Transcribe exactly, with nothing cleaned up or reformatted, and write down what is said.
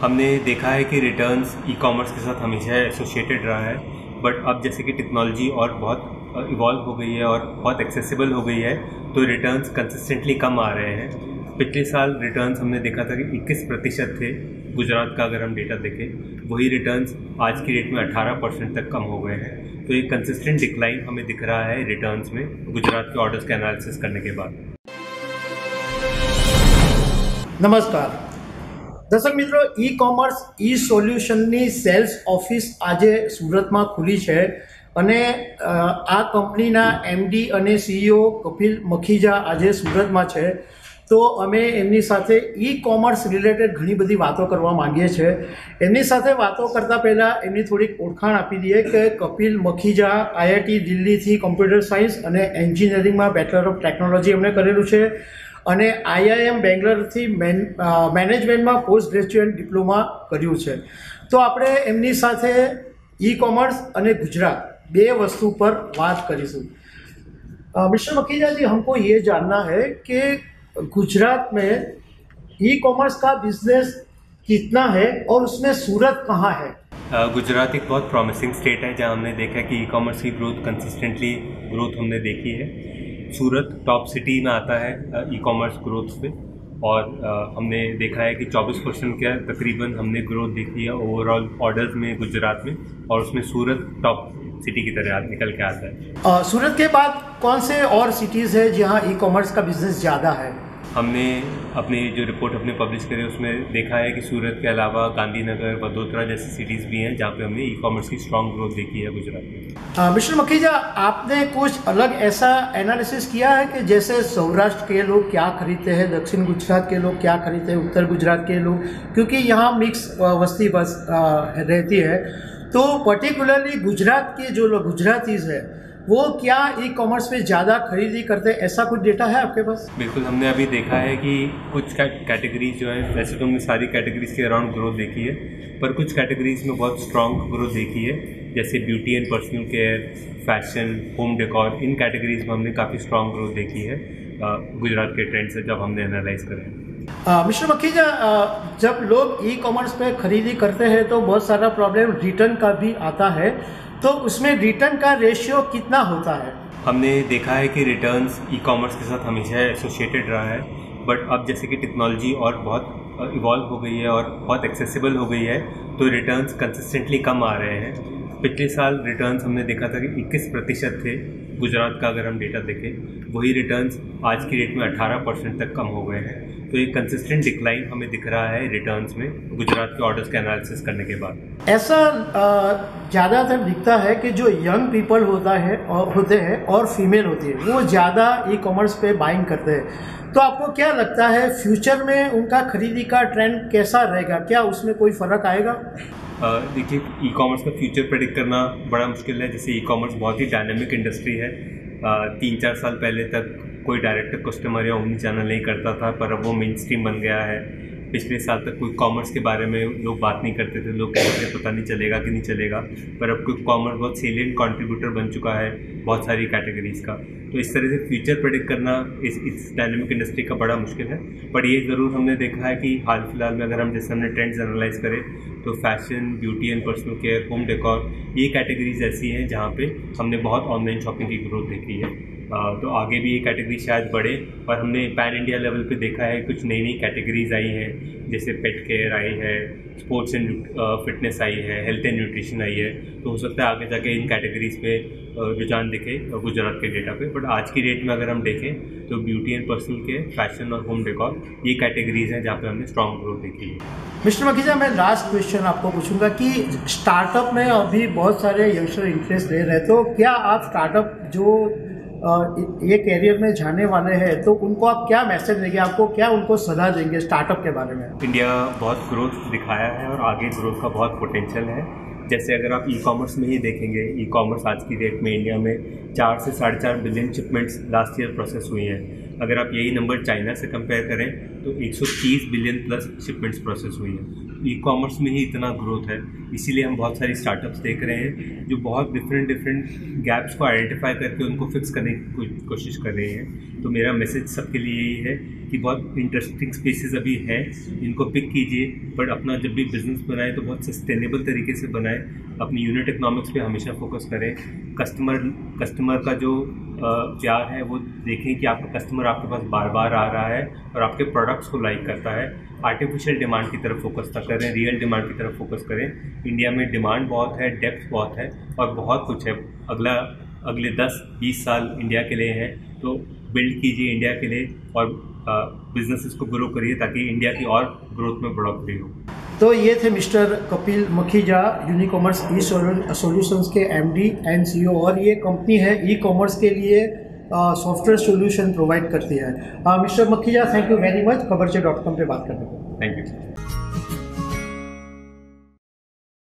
हमने देखा है कि रिटर्न्स ई कॉमर्स के साथ हमेशा एसोसिएटेड रहा है, बट अब जैसे कि टेक्नोलॉजी और बहुत इवॉल्व हो गई है और बहुत एक्सेसिबल हो गई है, तो रिटर्न्स कंसिस्टेंटली कम आ रहे हैं। पिछले साल रिटर्न्स हमने देखा था कि इक्कीस प्रतिशत थे गुजरात का, अगर हम डेटा देखें, वही रिटर्न्स आज की डेट में अठारह परसेंट तक कम हो गए हैं। तो एक कंसिस्टेंट डिक्लाइन हमें दिख रहा है रिटर्न्स में गुजरात के ऑर्डर्स का एनालिसिस करने के बाद। नमस्कार दर्शक मित्रों, ई कॉमर्स ई सोल्यूशनની સેલ્સ ઓફિસ આજે સુરતમાં ખુલી છે અને આ કંપનીના એમડી અને સીઈઓ કપિલ મખીજા આજે સુરતમાં છે। તો અમે એમની સાથે ई कॉमर्स રિલેટેડ ઘણી બધી વાતો કરવા માંગીએ છીએ। એમની સાથે વાતો કરતાં પહેલાં એમની થોડીક ઓળખાણ આપી દઈએ કે કપિલ મખીજા આઈઆઈટી દિલ્હીથી કમ્પ્યુટર સાયન્સ અને એન્જિનિયરિંગમાં બેચલર ઓફ ટેકનોલોજી એમણે કરેલું છે અને આઈઆઈએમ બેંગ્લોરથી મેન મેનેજમેન્ટમાં પોસ્ટ ગ્રેજ્યુએટ ડિપ્લોમા કર્યું છે। તો આપણે એમની સાથે ई कॉमर्स અને ગુજરાત બે વસ્તુ પર વાત કરીશું। मिस्टर मखीजा जी, हमको ये जानना है कि गुजरात में ई कॉमर्स का बिजनेस कितना है और उसमें सूरत कहाँ है? गुजरात एक बहुत प्रॉमिसिंग स्टेट है जहाँ हमने देखा कि ई कॉमर्स की ग्रोथ कंसिस्टेंटली ग्रोथ हमने देखी है। सूरत टॉप सिटी में आता है ई कॉमर्स ग्रोथ पे, और आ, हमने देखा है कि चौबीस परसेंट का तकरीबन हमने ग्रोथ देखी है ओवरऑल ऑर्डर्स में गुजरात में, और उसमें सूरत टॉप सिटी की तरह निकल के आता है। आ, सूरत के बाद कौन से और सिटीज़ है जहां ई कॉमर्स का बिजनेस ज़्यादा है? हमने अपने जो रिपोर्ट अपने पब्लिश करी उसमें देखा है कि सूरत के अलावा गांधीनगर, वडोदरा जैसी सिटीज़ भी हैं जहाँ पे हमने ई कॉमर्स की स्ट्रॉन्ग ग्रोथ देखी है गुजरात में। मिस्टर मखीजा, आपने कुछ अलग ऐसा एनालिसिस किया है कि जैसे सौराष्ट्र के लोग क्या खरीदते हैं, दक्षिण गुजरात के लोग क्या खरीदते हैं, उत्तर गुजरात के लोग, क्योंकि यहाँ मिक्स वस्ती बस रहती है, तो पर्टिकुलरली गुजरात के जो लोग गुजरातीज है वो क्या ई कॉमर्स पे ज़्यादा खरीदी करते हैं, ऐसा कुछ डेटा है आपके पास? बिल्कुल, हमने अभी देखा है कि कुछ कैटेगरीज जो है, वैसे तो हमने सारी कैटेगरीज के अराउंड ग्रोथ देखी है, पर कुछ कैटेगरीज में बहुत स्ट्रॉन्ग ग्रोथ देखी है, जैसे beauty and personal care, fashion, home decor, इन कैटेगरीज में हमने काफ़ी स्ट्रॉन्ग ग्रोथ देखी है गुजरात के ट्रेंड से जब हमने एनालाइज करें। मिस्टर मखीजा, जब लोग ई कॉमर्स पे खरीदी करते हैं तो बहुत सारा प्रॉब्लम रिटर्न का भी आता है, तो उसमें रिटर्न का रेशियो कितना होता है? हमने देखा है कि रिटर्न्स ई कॉमर्स के साथ हमेशा एसोसिएटेड रहा है, बट अब जैसे कि टेक्नोलॉजी और बहुत इवॉल्व हो गई है और बहुत एक्सेसिबल हो गई है, तो रिटर्न्स कंसिस्टेंटली कम आ रहे हैं। पिछले साल रिटर्न्स हमने देखा था कि इक्कीस प्रतिशत थे गुजरात का, अगर हम डेटा देखें, वही रिटर्न्स आज की डेट में अठारह परसेंट तक कम हो गए हैं। तो एक कंसिस्टेंट डिक्लाइन हमें दिख रहा है रिटर्न्स में गुजरात के ऑर्डर्स का एनालिसिस करने के बाद। ऐसा ज़्यादातर दिखता है कि जो यंग पीपल होता है और होते हैं और फीमेल होती है, वो ज़्यादा ई कॉमर्स पे बाइंग करते हैं। तो आपको क्या लगता है फ्यूचर में उनका खरीदी का ट्रेंड कैसा रहेगा? क्या उसमें कोई फ़र्क आएगा? देखिए, ई कॉमर्स का फ्यूचर प्रेडिक्ट करना बड़ा मुश्किल है। जैसे ई कॉमर्स बहुत ही डायनेमिक इंडस्ट्री है। आ, तीन चार साल पहले तक कोई डायरेक्ट कस्टमर या ओमनी चैनल नहीं करता था, पर अब वो मेन स्ट्रीम बन गया है। पिछले साल तक कोई कॉमर्स के बारे में लोग बात नहीं करते थे, लोग कहते थे पता नहीं चलेगा कि नहीं चलेगा, पर अब कोई कॉमर्स बहुत सेलिएंट कंट्रीब्यूटर बन चुका है बहुत सारी कैटेगरीज का। तो इस तरह से फ्यूचर प्रेडिक्ट करना इस इस डायनेमिक इंडस्ट्री का बड़ा मुश्किल है। पर ये ज़रूर हमने देखा है कि हाल फिलहाल में अगर हम जैसे हमने ट्रेंड्स एनालाइज करें, तो fashion, beauty and personal care, home decor, ये कैटेगरीज ऐसी हैं जहाँ पे हमने बहुत ऑनलाइन शॉपिंग की ग्रोथ देखी है। तो आगे भी ये कैटेगरी शायद बढ़े, और हमने पैन इंडिया लेवल पे देखा है कुछ नई नई कैटेगरीज आई हैं, जैसे पेट केयर आई है, स्पोर्ट्स एंड फिटनेस आई है, हेल्थ एंड न्यूट्रिशन आई है। तो हो सकता है आगे जाके इन कैटेगरीज पे रुझान दिखे गुजरात के डेटा पे। बट आज की डेट में अगर हम देखें तो beauty and personal care, fashion और होम डेकोर, ये कैटेगरीज हैं जहाँ पे हमने स्ट्रॉन्ग ग्रोथ देखी है। मिस्टर मखीजा, मैं लास्ट क्वेश्चन आपको पूछूंगा कि स्टार्टअप में अभी बहुत सारे यंगस्टर इंटरेस्ट ले रहे हैं, तो क्या आप स्टार्टअप जो ये कैरियर में जाने वाले हैं, तो उनको आप क्या मैसेज देंगे, आपको क्या उनको सलाह देंगे स्टार्टअप के बारे में? इंडिया बहुत ग्रोथ दिखाया है और आगे ग्रोथ का बहुत पोटेंशियल है। जैसे अगर आप ई कॉमर्स में ही देखेंगे, ई कॉमर्स आज की डेट में इंडिया में चार से साढ़े चार billion shipments last year process हुई हैं। अगर आप यही नंबर चाइना से कंपेयर करें तो एक सौ तीस बिलियन प्लस शिपमेंट्स प्रोसेस हुई हैं। ई कॉमर्स में ही इतना ग्रोथ है, इसीलिए हम बहुत सारी स्टार्टअप्स देख रहे हैं जो बहुत डिफरेंट डिफरेंट गैप्स को आइडेंटिफाई करके उनको फिक्स करने की कोशिश कर रहे हैं। तो मेरा मैसेज सबके लिए यही है कि बहुत इंटरेस्टिंग स्पेसेस अभी हैं, इनको पिक कीजिए, बट अपना जब भी बिजनेस बनाए तो बहुत सस्टेनेबल तरीके से बनाए, अपनी यूनिट इकोनॉमिक्स पे हमेशा फोकस करें, कस्टमर कस्टमर का जो प्यार है वो देखें कि आपका कस्टमर आपके पास बार बार आ रहा है और आपके प्रोडक्ट्स को लाइक करता है। आर्टिफिशियल डिमांड की तरफ फोकस ना करें, रियल डिमांड की तरफ फोकस करें। इंडिया में डिमांड बहुत है, डेप्थ बहुत है और बहुत कुछ है, अगला अगले दस बीस साल इंडिया के लिए है, तो बिल्ड कीजिए इंडिया के लिए और बिजनेसेस को ग्रो करिए ताकि इंडिया की और ग्रोथ में बढ़ोतरी हो। तो ये थे mister Kapil Makhija, Unicommerce e solutions के एमडी एंड सीईओ, और ये कंपनी है ई कॉमर्स के लिए सॉफ्टवेयर सॉल्यूशन प्रोवाइड करती है। Mister Makhija, thank you very much खबरचे डॉट कॉम पे बात करने को। Thank you.